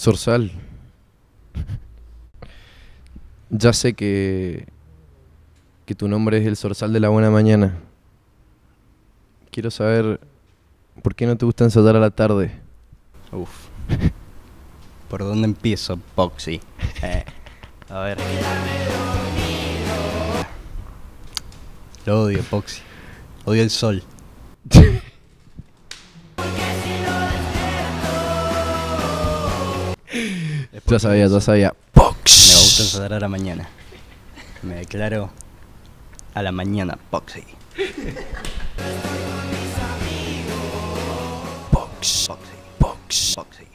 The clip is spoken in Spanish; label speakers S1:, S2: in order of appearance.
S1: Zorzal, ya sé que tu nombre es el Zorzal de la buena mañana. Quiero saber por qué no te gusta ensayar a la tarde.
S2: Uf. ¿Por dónde empiezo, Poxy? A ver. Lo odio, Poxy. Odio el sol.
S1: Ya sabía.
S2: Me
S1: Pox.
S2: gusta ensayar a la mañana. Me declaro a la mañana, Poxy.
S1: Pox.
S2: Poxy.
S1: Pox.
S2: Poxy.